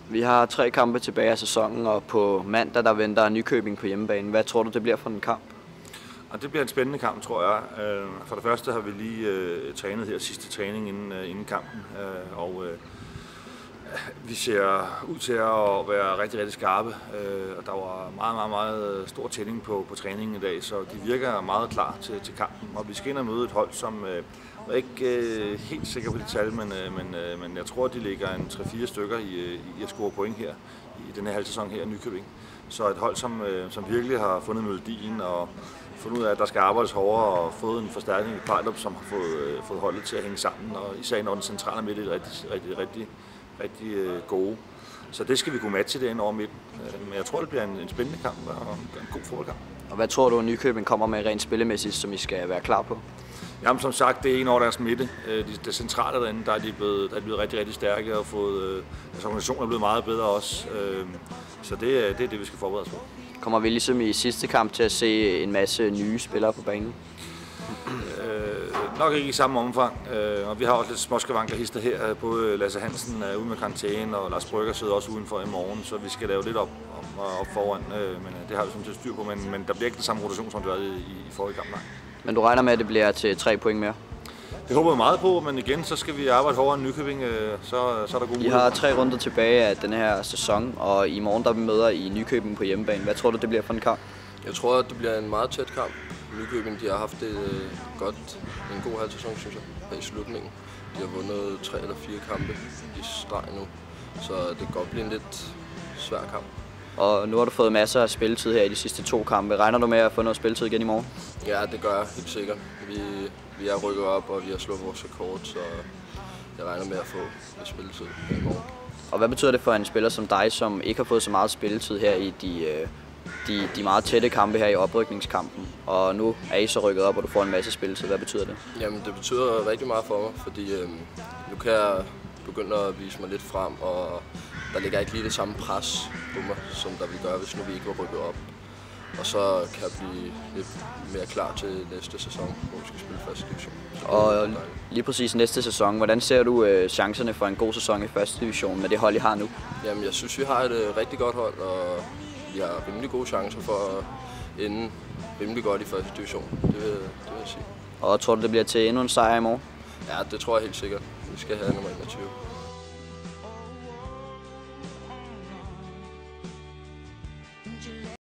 Vi har 3 kampe tilbage af sæsonen, og på mandag der venter Nykøbing på hjemmebane. Hvad tror du, det bliver for en kamp? Og det bliver en spændende kamp, tror jeg. For det første har vi lige trænet her sidste træning inden kampen, og vi ser ud til at være rigtig, rigtig skarpe. Og der var meget stor tænding på træningen i dag, så de virker meget klar til kampen. Og vi skal ind og møde et hold, som jeg er ikke helt sikker på de tal, men jeg tror, de ligger en 3-4 stykker i at score point her i den her halvsæson her i Nykøbing. Så et hold, som virkelig har fundet melodien og fundet ud af, at der skal arbejdes hårdere og fået en forstærkning i Pejlup, som har fået holdet til at hænge sammen, og især når den centrale midt er rigtig gode. Så det skal vi kunne matche derinde over midten. Men jeg tror, det bliver en spændende kamp og en god fodboldkamp. Og hvad tror du, Nykøbing kommer med rent spillemæssigt, som I skal være klar på? Jamen som sagt, det er en over deres midte. Det centrale derinde, der er de blevet rigtig stærke og fået, organisationen er blevet meget bedre også. Så det er det, vi skal forberede os på. Kommer vi ligesom i sidste kamp til at se en masse nye spillere på banen? Nok ikke i samme omfang, og vi har også lidt småskavankerhister her. Både Lasse Hansen er ude med karantæne, og Lars Brygger sidder også udenfor i morgen, så vi skal lave lidt op foran, men det har vi sådan set styr på, men der bliver ikke den samme rotation, som det var i forrige kamp. Nej. Men du regner med, at det bliver til 3 point mere? Det håber jeg meget på, men igen, så skal vi arbejde hårdere end Nykøbing, så er der gode muligheder. I har 3 runder tilbage af den her sæson, og i morgen der vi møder I Nykøbing på hjemmebane. Hvad tror du, det bliver for en kamp? Jeg tror, at det bliver en meget tæt kamp. Nykøbing, de har haft en god halv sæson, synes jeg, her i slutningen. De har vundet 3 eller 4 kampe i streg nu, så det kan godt blive en lidt svær kamp. Og nu har du fået masser af spilletid her i de sidste 2 kampe. Regner du med at få noget spilletid igen i morgen? Ja, det gør jeg helt sikkert. Vi er rykket op, og vi har slået vores rekord, så jeg regner med at få lidt spilletid i morgen. Og hvad betyder det for en spiller som dig, som ikke har fået så meget spilletid her i de meget tætte kampe her i oprykningskampen, og nu er I så rykket op, og du får en masse spilletid? Hvad betyder det? Jamen, det betyder rigtig meget for mig, fordi nu kan jeg begynde at vise mig lidt frem, og der ligger ikke lige det samme pres på mig, som der ville gøre, hvis nu vi ikke var rykket op. Og så kan jeg blive lidt mere klar til næste sæson, hvor vi skal spille første division. Og lige præcis næste sæson, hvordan ser du chancerne for en god sæson i første division med det hold, I har nu? Jamen, jeg synes, vi har et rigtig godt hold, og vi har rimelig gode chancer for at ende rimelig godt i første division. Det vil jeg sige. Og tror du, det bliver til endnu en sejr i morgen? Ja, det tror jeg helt sikkert. Vi skal have nummer 21.